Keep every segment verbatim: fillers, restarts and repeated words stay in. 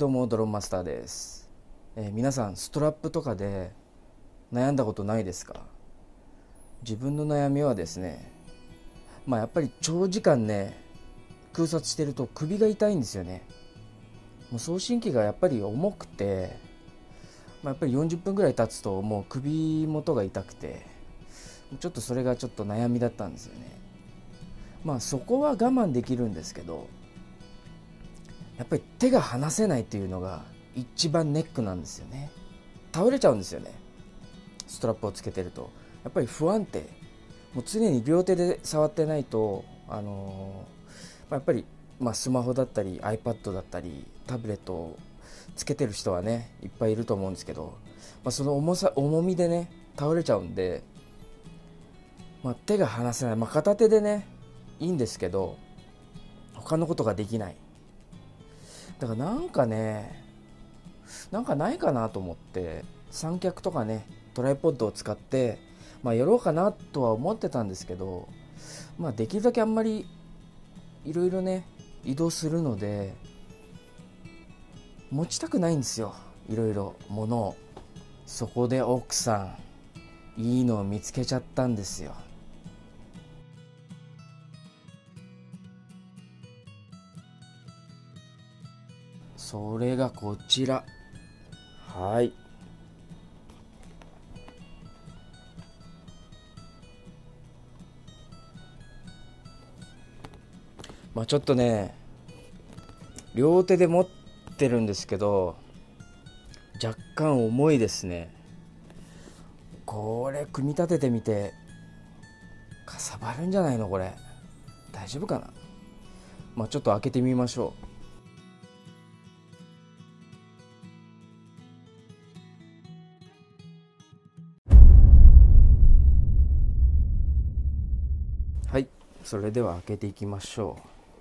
どうもドローンマスターです、えー、皆さんストラップとかで悩んだことないですか？自分の悩みはですね、まあやっぱり長時間ね空撮してると首が痛いんですよね。もう送信機がやっぱり重くて、まあ、やっぱりよんじゅっぷんぐらい経つともう首元が痛くて、ちょっとそれがちょっと悩みだったんですよね。まあそこは我慢できるんですけど、やっぱり手が離せないっていうのが一番ネックなんですよね。倒れちゃうんですよね、ストラップをつけてると。やっぱり不安定、もう常に両手で触ってないと、あのーまあ、やっぱり、まあ、スマホだったり iPad だったりタブレットをつけてる人はねいっぱいいると思うんですけど、まあ、その重さ重みでね倒れちゃうんで、まあ、手が離せない、まあ、片手でねいいんですけど他のことができない。だからなんかねなんかないかなと思って三脚とかねトライポッドを使ってまあやろうかなとは思ってたんですけど、まあできるだけあんまりいろいろね移動するので持ちたくないんですよ、いろいろ物を。そこで奥さんいいのを見つけちゃったんですよ。それがこちら。はい、まあちょっとね両手で持ってるんですけど若干重いですね。これ組み立ててみてかさばるんじゃないのこれ。大丈夫かな。まあちょっと開けてみましょう。はい、それでは開けていきましょ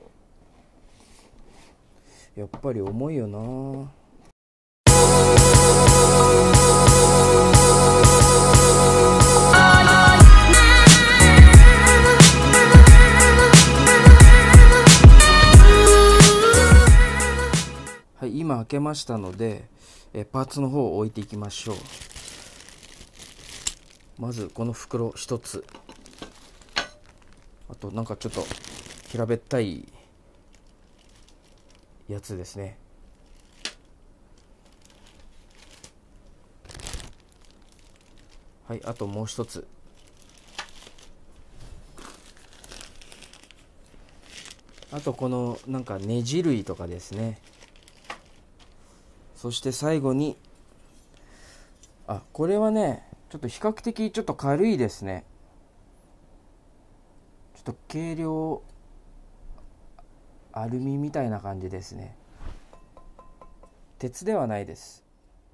う。やっぱり重いよな。はい、今開けましたのでえパーツの方を置いていきましょう。まずこの袋一つ、あとなんかちょっと平べったいやつですね。はい、あともう一つ。あとこのなんかネジ類とかですね。そして最後に、あ、これはねちょっと比較的ちょっと軽いですね。ちょっと軽量アルミみたいな感じですね。鉄ではないです。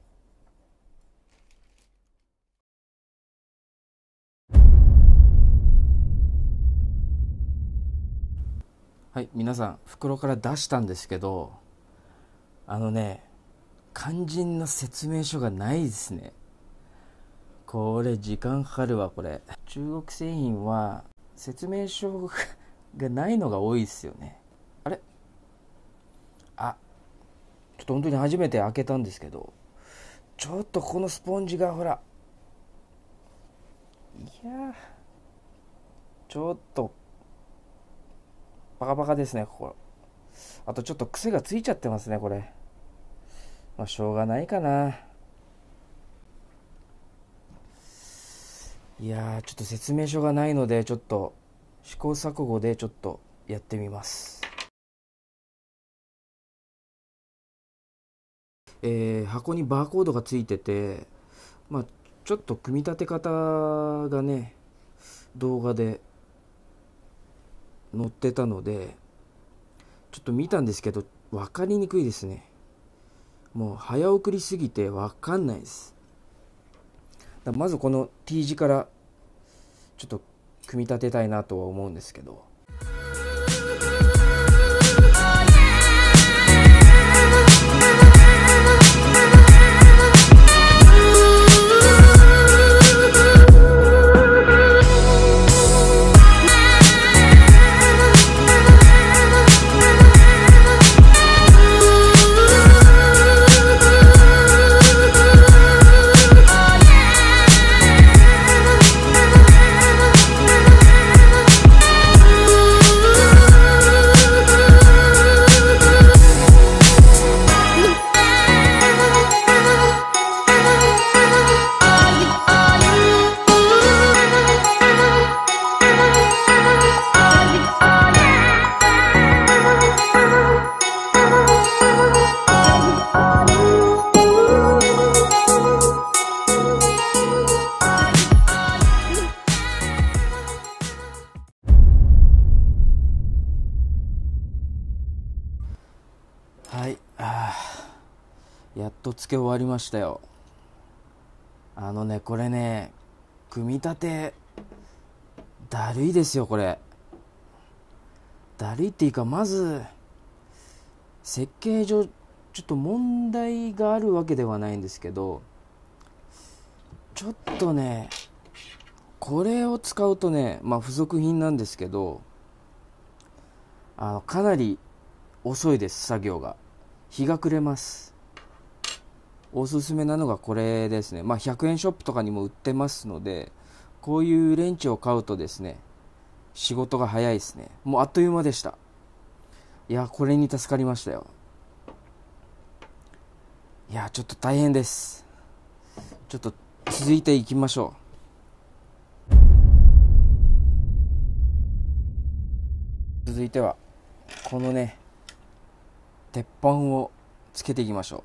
はい、皆さん袋から出したんですけど、あのね肝心な説明書がないですね。これ時間かかるわ。これ中国製品は説明書がないのが多いですよね。あれ、あ、ちょっと本当に初めて開けたんですけど、ちょっとこのスポンジがほら、いやちょっとバカバカですねここ。あとちょっと癖がついちゃってますねこれ。まあしょうがないかな。いやーちょっと説明書がないのでちょっと試行錯誤でちょっとやってみます。えー、箱にバーコードがついてて、まあちょっと組み立て方がね動画で載ってたのでちょっと見たんですけど分かりにくいですね。もう早送りすぎて分かんないです。だまずこの T 字からちょっと組み立てたいなとは思うんですけど、 付け終わりましたよ。あのねこれね組み立てだるいですよ。これだるいっていうか、まず設計上ちょっと問題があるわけではないんですけど、ちょっとねこれを使うとね、まあ付属品なんですけど、あのかなり遅いです。作業が日が暮れます。おすすめなのがこれですね。まあひゃくえんショップとかにも売ってますので、こういうレンチを買うとですね、仕事が早いですね。もうあっという間でした。いやこれに助かりましたよ。いやちょっと大変です。ちょっと続いていきましょう。続いてはこのね鉄板をつけていきましょう。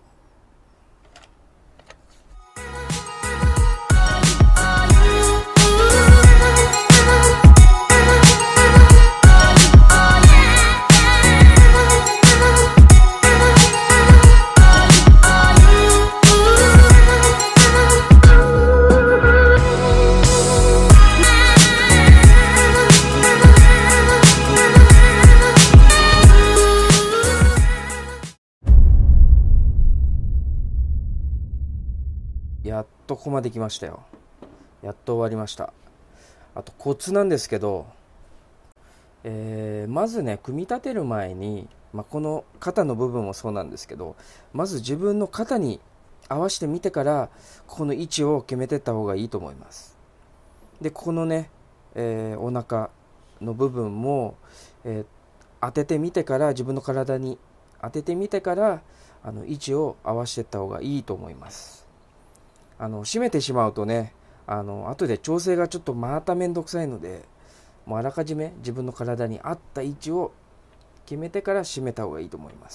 やっとここまで来ましたよ。やっと終わりました。あとコツなんですけど、えー、まずね組み立てる前に、まあ、この肩の部分もそうなんですけど、まず自分の肩に合わせてみてからここの位置を決めていった方がいいと思います。でここのね、えー、お腹の部分も、えー、当ててみてから、自分の体に当ててみてからあの位置を合わせていった方がいいと思います。あの締めてしまうとね、あの後で調整がちょっとまためんどくさいので、もうあらかじめ自分の体に合った位置を決めてから締めた方がいいと思います。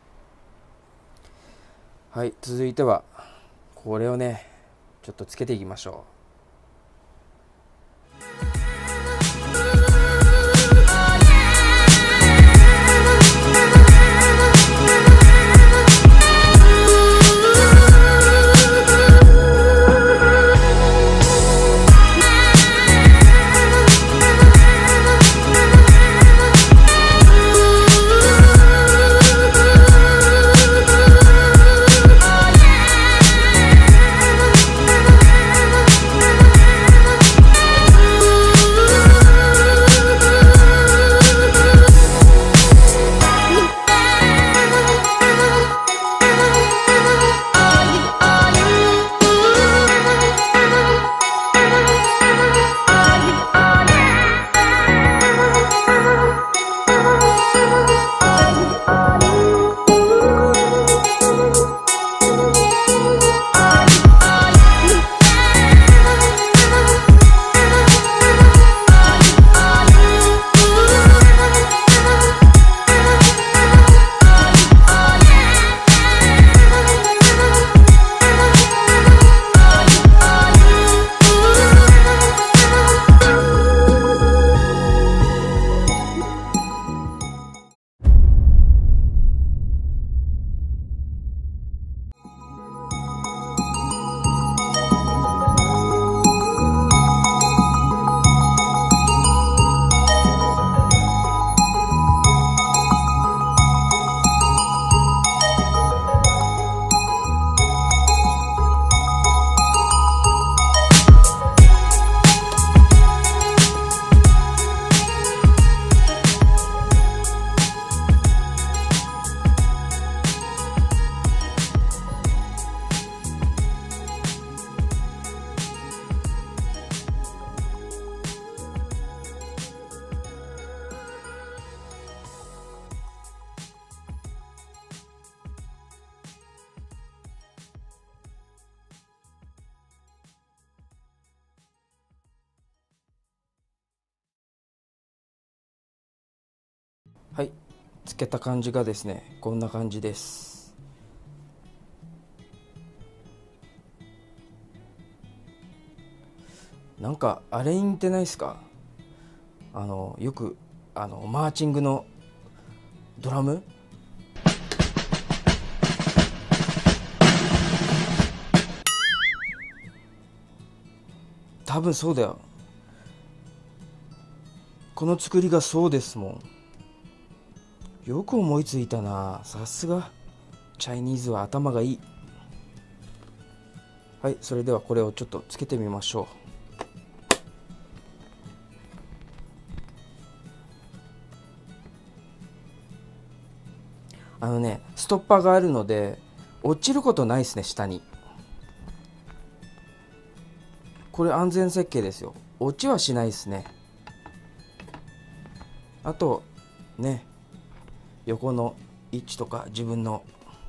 はい、続いてはこれをねちょっとつけていきましょう。はい、つけた感じがですねこんな感じです。なんかあれに似てないですか？あのよくあのマーチングのドラム多分そうだよ。この作りがそうですもん。よく思いついたな。さすがチャイニーズは頭がいい。はい、それではこれをちょっとつけてみましょう。あのね、ストッパーがあるので落ちることないですね、下に。これ安全設計ですよ。落ちはしないですね。あとね、横の位置とか自分の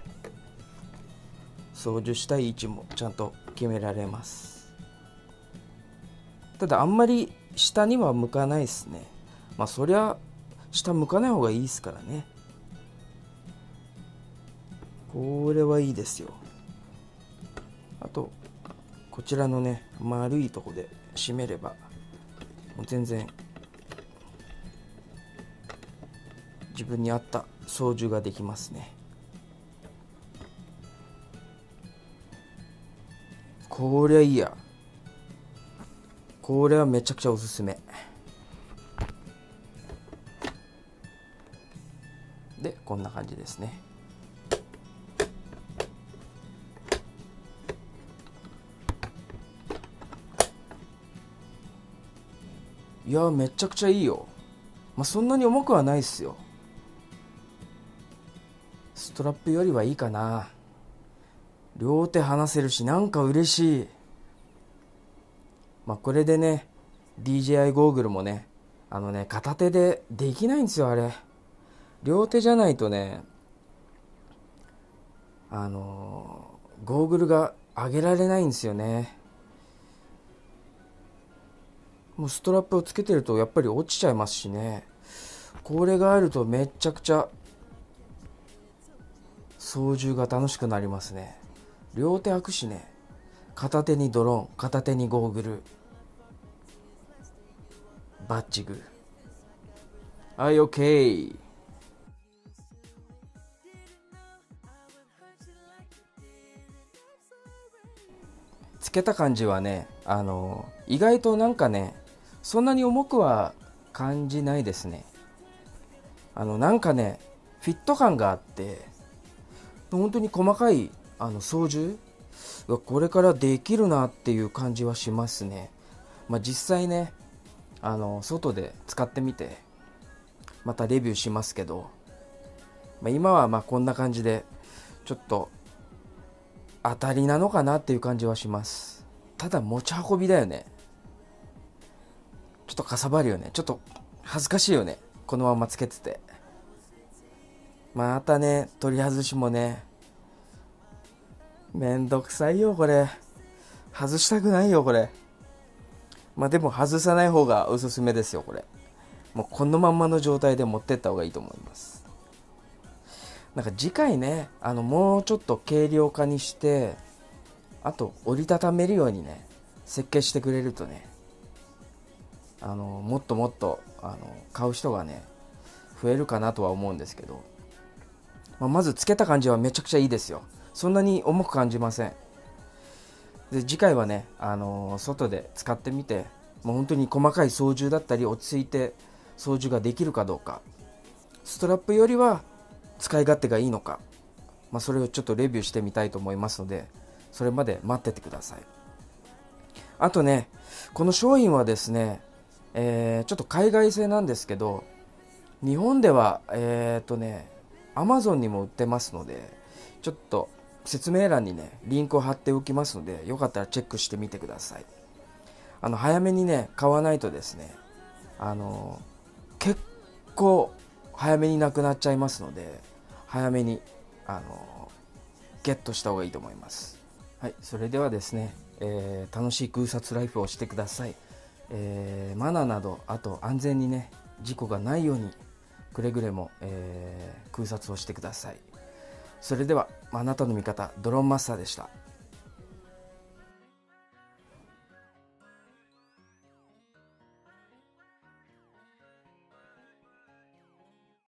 操縦したい位置もちゃんと決められます。ただあんまり下には向かないですね。まあそりゃ下向かない方がいいですからね。これはいいですよ。あとこちらのね、丸いとこで締めればもう全然自分に合った操縦ができますね。こりゃいいや。これはめちゃくちゃおすすめで、こんな感じですね。いや、めちゃくちゃいいよ。まあそんなに重くはないっすよ。ストラップよりはいいかな。両手離せるし、なんか嬉しい。まあこれでね、 ディージェーアイ ゴーグルもね、あのね、片手でできないんですよ、あれ。両手じゃないとね、あのー、ゴーグルが上げられないんですよね。もうストラップをつけてるとやっぱり落ちちゃいますしね。これがあるとめっちゃくちゃ操縦が楽しくなりますね。両手開くしね。片手にドローン、片手にゴーグル、バッチグ。はい、 OK。 つけた感じはね、あの意外となんかね、そんなに重くは感じないですね。あのなんかね、フィット感があって本当に細かいあの操縦がこれからできるなっていう感じはしますね。まあ、実際ね、あの外で使ってみてまたレビューしますけど、まあ、今はまあこんな感じでちょっと当たりなのかなっていう感じはします。ただ持ち運びだよね。ちょっとかさばるよね。ちょっと恥ずかしいよね、このままつけてて。またね、取り外しもね、めんどくさいよこれ。外したくないよこれ。まあでも外さない方がおすすめですよこれ。もうこのまんまの状態で持ってった方がいいと思います。なんか次回ね、あのもうちょっと軽量化にして、あと折りたためるようにね設計してくれるとね、あのもっともっとあの買う人がね増えるかなとは思うんですけど、まあ、まずつけた感じはめちゃくちゃいいですよ。そんなに重く感じません。で次回はね、あのー外で使ってみて、もう本当に細かい操縦だったり落ち着いて操縦ができるかどうか、ストラップよりは使い勝手がいいのか、まあ、それをちょっとレビューしてみたいと思いますので、それまで待っててください。あとね、この商品はですね、えーちょっと海外製なんですけど、日本ではえっとね Amazon にも売ってますので、ちょっと説明欄にねリンクを貼っておきますので、よかったらチェックしてみてください。あの早めにね買わないとですね、あの結構早めになくなっちゃいますので、早めにあのゲットした方がいいと思います。はい、それではですね、えー楽しい空撮ライフをしてください。えーマナーなど、あと安全にね事故がないようにくれぐれも、えー空撮をしてください。それでは、あなたの味方ドローンマスターでした。